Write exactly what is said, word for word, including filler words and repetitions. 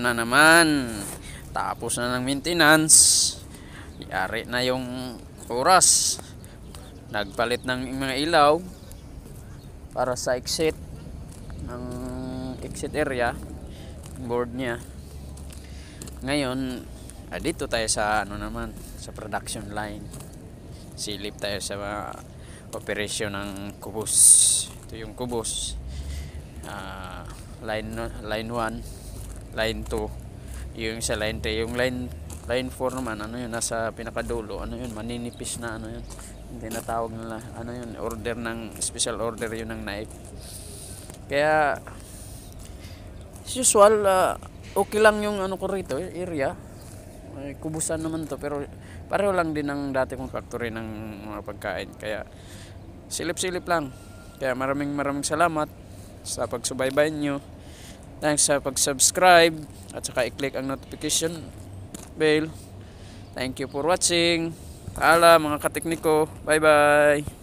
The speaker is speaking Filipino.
na naman. Tapos na ng maintenance. Yari na yung oras. Nagpalit ng mga ilaw para sa exit ng exit area, board niya. Ngayon, ah, dito tayo sa ano naman, sa production line. Silip tayo sa uh, operasyon ng kubos. Ito yung kubos. Uh, line line one, line two, yung sa line three, yung line line four naman, ano yun, nasa pinakadulo, ano yun, maninipis na ano yun, hindi na tawag nila, ano yun, order ng, special order yun ng knife. Kaya usual, uh, okay lang yung ano ko rito, area, ay, kubusan naman to, pero pareho lang din ng dati kong factory ng mga pagkain, kaya silip-silip lang. Kaya maraming maraming salamat sa pagsubaybay nyo. Thanks sa pag-subscribe at saka i-click ang notification bell. Thank you for watching. Paalam mga katekniko. Bye bye.